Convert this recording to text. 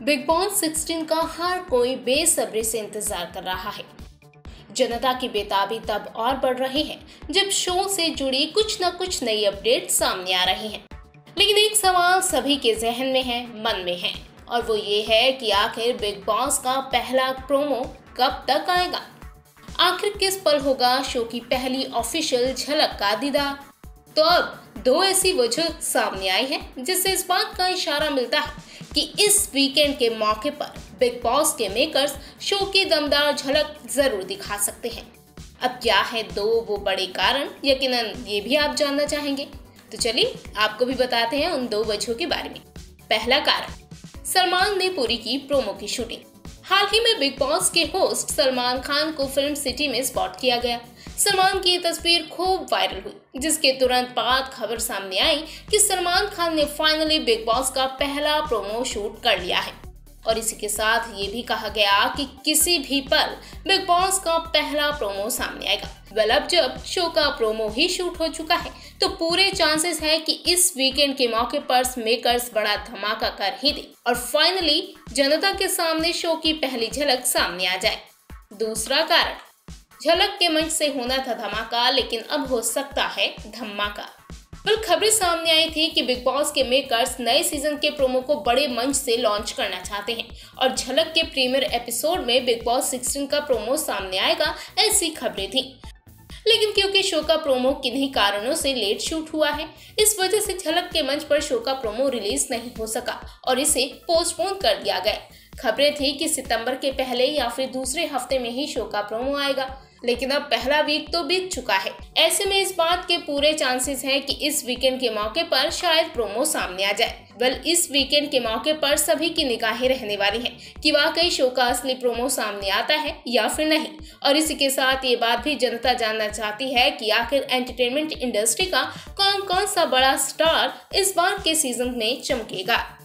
Big Boss 16 का हर कोई बेसब्री से इंतजार कर रहा है। जनता की बेताबी तब और बढ़ रही है जब शो से जुड़ी कुछ न कुछ नई अपडेट सामने आ रही हैं। लेकिन एक सवाल सभी के जहन में है, मन में है, और वो ये है कि आखिर बिग बॉस का पहला प्रोमो कब तक आएगा। आखिर किस पल होगा शो की पहली ऑफिशियल झलक का दीदार। तो अब दो ऐसी वजह सामने आई है जिससे इस बात का इशारा मिलता है कि इस वीकेंड के मौके पर बिग बॉस के मेकर्स शो की दमदार झलक जरूर दिखा सकते हैं। अब क्या है दो वो बड़े कारण, यकीनन ये भी आप जानना चाहेंगे, तो चलिए आपको भी बताते हैं उन दो वजहों के बारे में। पहला कारण, सलमान ने पूरी की प्रोमो की शूटिंग। हाल ही में बिग बॉस के होस्ट सलमान खान को फिल्म सिटी में स्पॉट किया गया। सलमान की ये तस्वीर खूब वायरल हुई, जिसके तुरंत बाद खबर सामने आई कि सलमान खान ने फाइनली बिग बॉस का पहला प्रोमो शूट कर लिया है। और इसी के साथ ये भी कहा गया कि किसी भी पल बिग बॉस का पहला प्रोमो सामने आएगा। अब जब शो का प्रोमो ही शूट हो चुका है तो पूरे चांसेस है कि इस वीकेंड के मौके पर मेकर्स बड़ा धमाका कर ही दे और फाइनली जनता के सामने शो की पहली झलक सामने आ जाए। दूसरा कारण, झलक के मंच से होना था धमाका, लेकिन अब हो सकता है धमाका। कल खबरें सामने आई थी कि बिग बॉस के मेकर्स नए सीजन के प्रोमो को बड़े मंच से लॉन्च करना चाहते हैं और झलक के प्रीमियर एपिसोड में बिग बॉस 16 का प्रोमो सामने आएगा, ऐसी खबरें थी। लेकिन क्योंकि शो का प्रोमो किन्हीं कारणों से लेट शूट हुआ है, इस वजह से झलक के मंच पर शो का प्रोमो रिलीज नहीं हो सका और इसे पोस्टपोन कर दिया गया। खबरें थी कि सितंबर के पहले या फिर दूसरे हफ्ते में ही शो का प्रोमो आएगा, लेकिन अब पहला वीक तो बीत चुका है। ऐसे में इस बात के पूरे चांसेस हैं कि इस वीकेंड के मौके पर शायद प्रोमो सामने आ जाए। इस वीकेंड के मौके पर सभी की निगाहें रहने वाली हैं कि वाकई शो का असली प्रोमो सामने आता है या फिर नहीं। और इसी के साथ ये बात भी जनता जानना चाहती है कि आखिर एंटरटेनमेंट इंडस्ट्री का कौन कौन सा बड़ा स्टार इस बार के सीजन में चमकेगा।